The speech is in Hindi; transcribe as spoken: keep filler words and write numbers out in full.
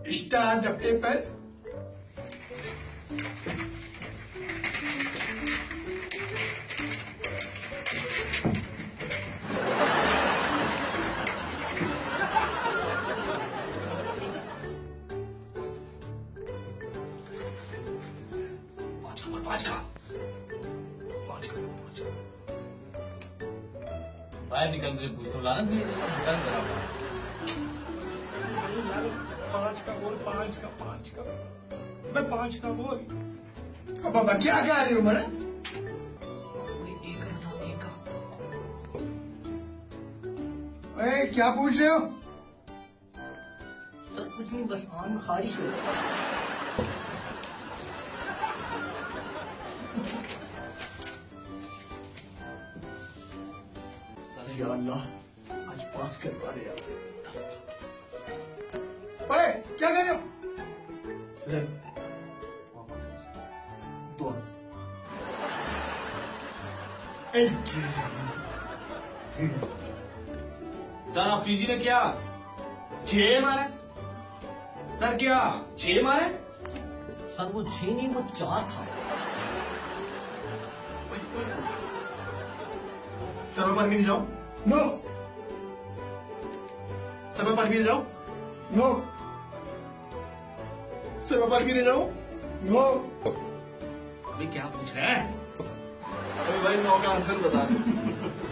Start the paper. पांच का पांच का पांच का बाहर निकल तुझे पूछ तो लाना दिए निकल जरा पांच का बोल पांच का पांच का मैं पांच का बोल। अब बाबा क्या गा रहे हो मेरा? एक का एक का ए, क्या पूछ रहे हो? सर कुछ नहीं, बस आम खारिश हो या अल्लाह आज पास कर पा रहे यार। ओए क्या कर रहे हो? सर दो सर अफरीजी ने क्या छह मारे? सर क्या छह मारे? सर वो छह नहीं वो चार था। सर मैं पानी पीने जाऊं? नो। सर मैं पानी पीने जाऊं? नो। सर मैं पानी पीने जाऊं? नो। अभी क्या पूछ रहे हैं? अरे भाई नो का आंसर बता दो।